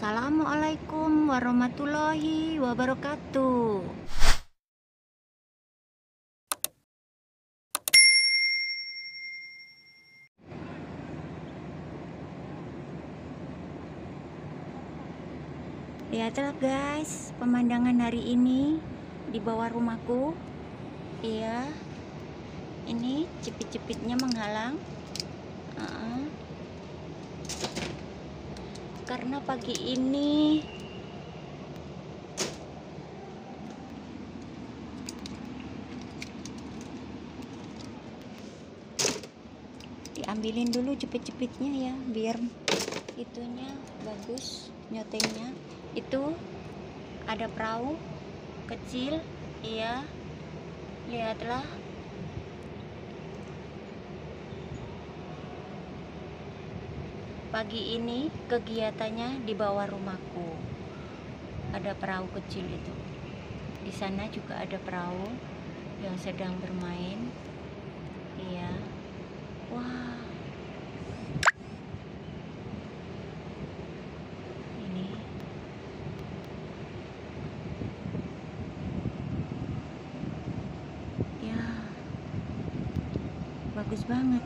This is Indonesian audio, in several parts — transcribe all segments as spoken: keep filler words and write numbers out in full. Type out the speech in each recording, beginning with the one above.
Assalamualaikum warahmatullahi wabarakatuh. Lihatlah guys, pemandangan hari ini di bawah rumahku. Iya, ini cepit-cepitnya menghalang. Uh-uh. Karena pagi ini diambilin dulu cepit-cepitnya ya, biar itunya bagus nyotengnya. Itu ada perahu kecil, iya, lihatlah. Pagi ini kegiatannya di bawah rumahku. Ada perahu kecil itu. Di sana juga ada perahu yang sedang bermain. Iya. Wah. Ini. Ya. Bagus banget.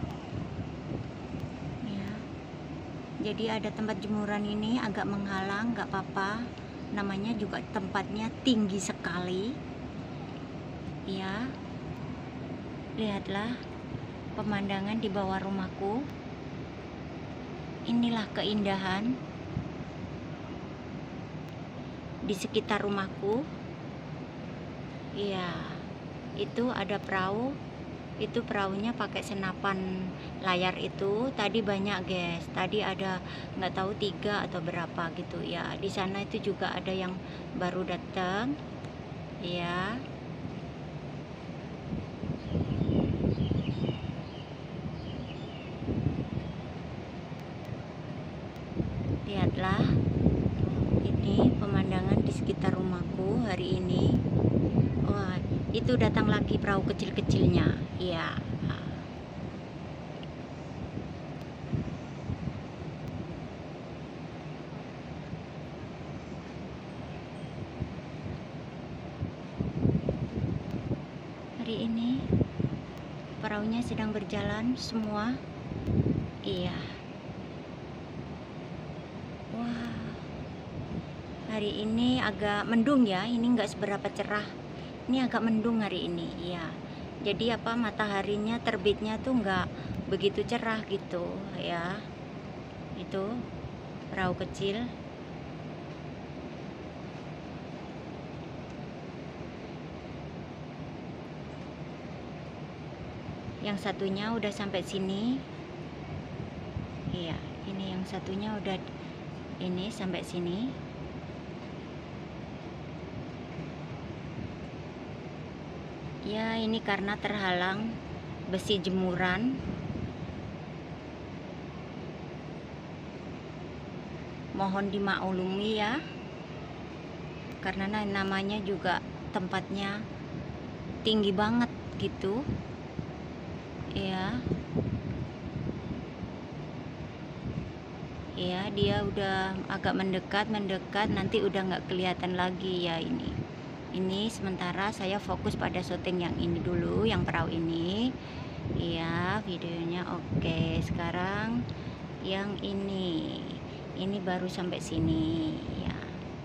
Jadi ada tempat jemuran ini agak menghalang, nggak apa-apa. Namanya juga tempatnya tinggi sekali. Ya, lihatlah pemandangan di bawah rumahku. Inilah keindahan di sekitar rumahku. Iya, itu ada perahu. Itu perahunya pakai senapan layar itu. Tadi banyak guys, tadi ada nggak tahu tiga atau berapa gitu ya. Di sana itu juga ada yang baru datang ya. Lihatlah, ini pemandangan di sekitar rumahku hari ini. Wah, itu datang lagi perahu kecil-kecilnya ya. Hari ini perahunya sedang berjalan semua. Iya. Wah. Hari ini agak mendung ya. Ini enggak seberapa cerah. Ini agak mendung hari ini. Iya. Jadi apa, mataharinya terbitnya tuh enggak begitu cerah gitu ya. Itu perahu kecil. Yang satunya udah sampai sini. Iya, ini yang satunya udah ini sampai sini. Ya, ini karena terhalang besi jemuran. Mohon dimaklumi ya. Karena namanya juga tempatnya tinggi banget gitu. Ya, ya dia udah agak mendekat mendekat nanti udah nggak kelihatan lagi ya. Ini ini sementara saya fokus pada syuting yang ini dulu, yang perahu ini. Iya, videonya oke. Sekarang yang ini ini baru sampai sini ya.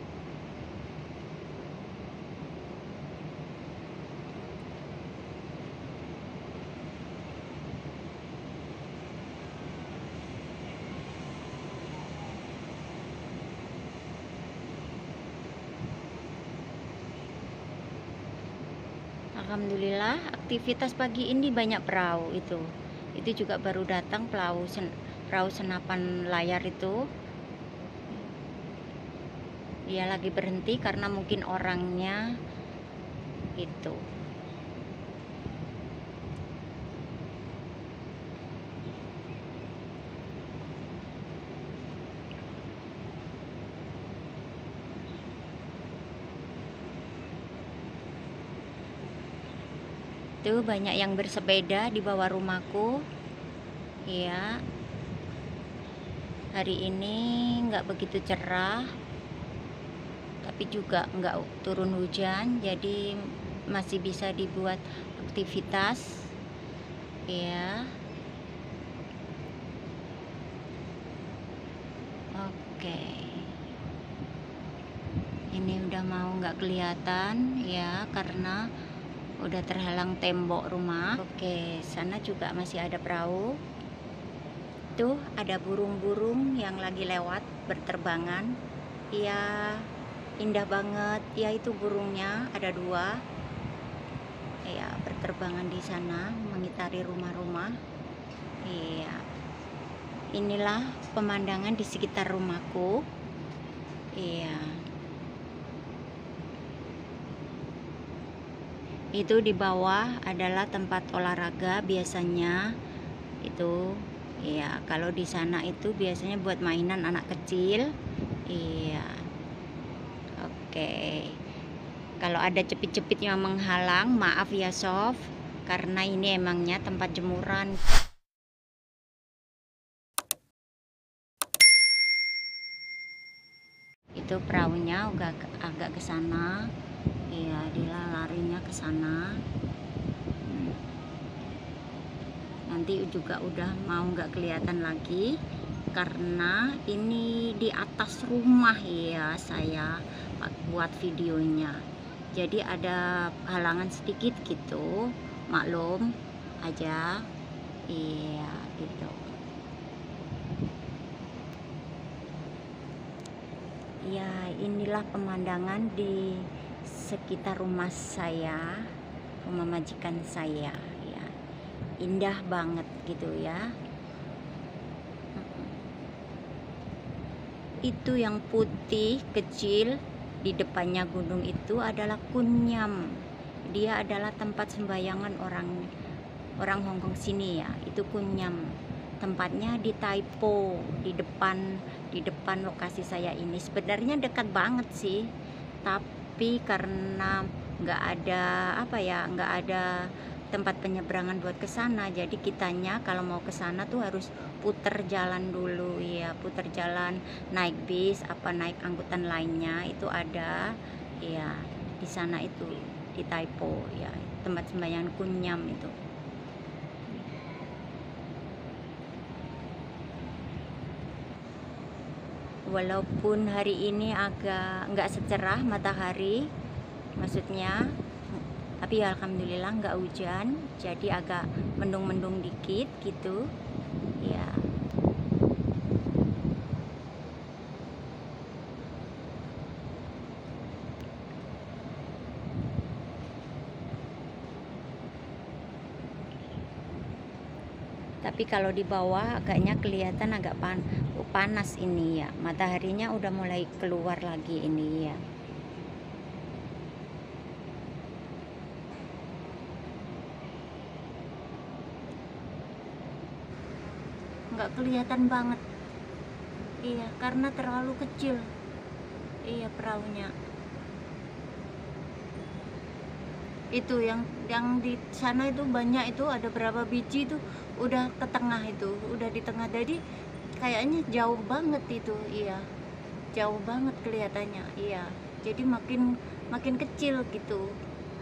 Alhamdulillah aktivitas pagi ini banyak perahu itu. Itu juga baru datang perahu sen, perahu senapan layar itu. Dia lagi berhenti karena mungkin orangnya itu. Tuh banyak yang bersepeda di bawah rumahku. Iya. Hari ini nggak begitu cerah, tapi juga nggak turun hujan, jadi masih bisa dibuat aktivitas ya. Oke, ini udah mau nggak kelihatan ya karena udah terhalang tembok rumah. Oke, sana juga masih ada perahu. Tuh ada burung-burung yang lagi lewat berterbangan. Ya, indah banget. Ya, itu burungnya ada dua. Ya, berterbangan di sana mengitari rumah-rumah. Iya. Inilah pemandangan di sekitar rumahku. Iya. Itu di bawah adalah tempat olahraga biasanya. Itu iya, kalau di sana itu biasanya buat mainan anak kecil. Iya. Oke. Kalau ada cepit-cepit yang menghalang, maaf ya Sof, karena ini emangnya tempat jemuran. Itu perahunya agak agak ke sana. Iya, dia larinya ke sana. Hmm. Nanti juga udah mau nggak kelihatan lagi karena ini di atas rumah ya saya buat videonya. Jadi ada halangan sedikit gitu, maklum aja. Iya, gitu. Ya, inilah pemandangan di sekitar rumah saya, rumah majikan saya ya. Indah banget gitu ya. Itu yang putih kecil di depannya gunung itu adalah Kunyam. Dia adalah tempat sembayangan orang orang Hongkong sini ya. Itu Kunyam. Tempatnya di Taipo, di depan di depan lokasi saya ini. Sebenarnya dekat banget sih, tapi karena nggak ada apa ya, nggak ada tempat penyeberangan buat ke sana, jadi kitanya kalau mau ke sana tuh harus puter jalan dulu ya, puter jalan naik bis apa naik angkutan lainnya itu ada ya di sana itu di Taipo ya, tempat sembahyang Kunyam itu. Walaupun hari ini agak nggak secerah matahari, maksudnya, tapi alhamdulillah nggak hujan, jadi agak mendung-mendung dikit gitu ya. Tapi kalau di bawah agaknya kelihatan agak pan panas ini ya, mataharinya udah mulai keluar lagi ini ya. Nggak kelihatan banget, iya karena terlalu kecil, iya perahunya. Itu yang yang di sana itu banyak, itu ada berapa biji itu udah ke tengah, itu udah di tengah, jadi kayaknya jauh banget itu, iya jauh banget kelihatannya, iya jadi makin makin kecil gitu.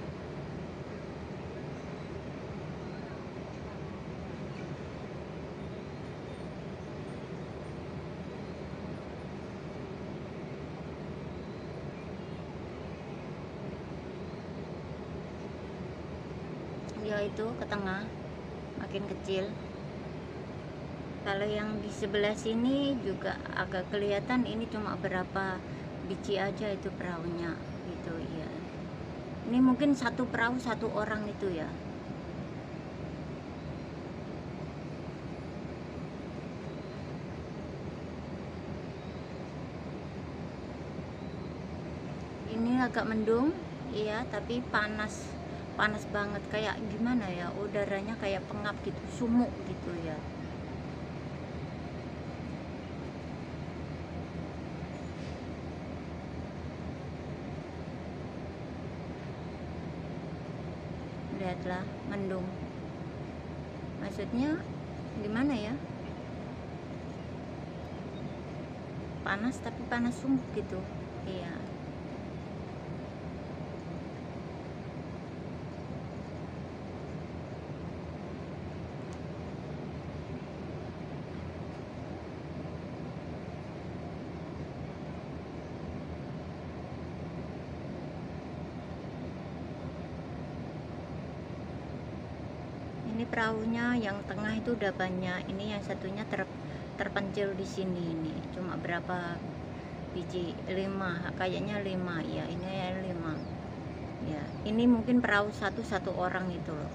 Ya itu ke tengah makin kecil. Kalau yang di sebelah sini juga agak kelihatan, ini cuma berapa biji aja itu perahunya gitu ya. Ini mungkin satu perahu satu orang itu ya. Ini agak mendung iya, tapi panas panas banget, kayak gimana ya, udaranya kayak pengap gitu, sumuk gitu ya. Lihatlah, mendung, maksudnya gimana ya, panas tapi panas sungguh gitu. Iya. Ini perahunya yang tengah itu udah banyak, ini yang satunya ter, terpencil di sini. Ini cuma berapa biji? Lima, kayaknya lima ya. Ini ya lima ya. Ini mungkin perahu satu satu orang itu loh.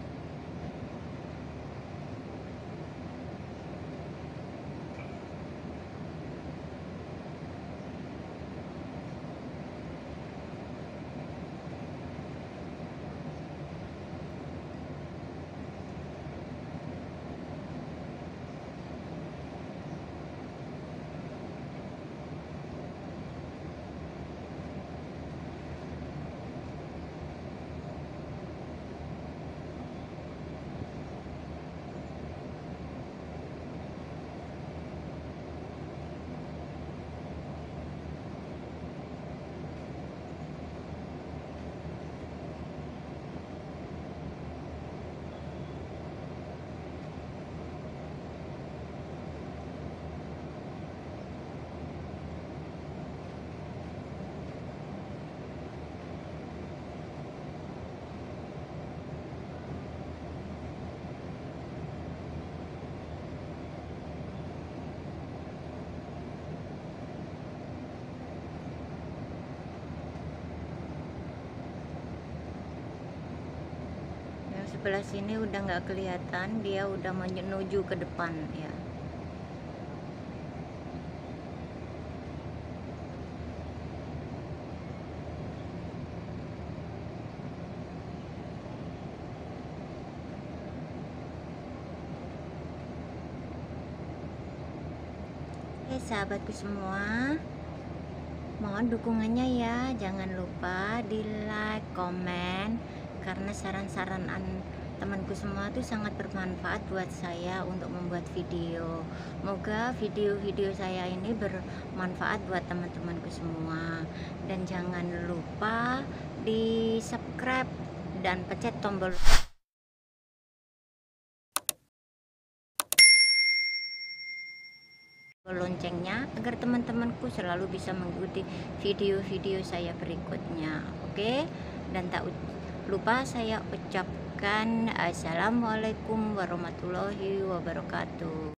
Sebelah sini udah nggak kelihatan, dia udah menuju ke depan ya. Oke sahabatku semua, mohon dukungannya ya, jangan lupa di like, komen, karena saran-saran temanku semua itu sangat bermanfaat buat saya untuk membuat video. Moga video-video saya ini bermanfaat buat teman-temanku semua, dan jangan lupa di subscribe dan pencet tombol loncengnya agar teman-temanku selalu bisa mengikuti video-video saya berikutnya. Oke, dan tak lupa saya ucapkan assalamualaikum warahmatullahi wabarakatuh.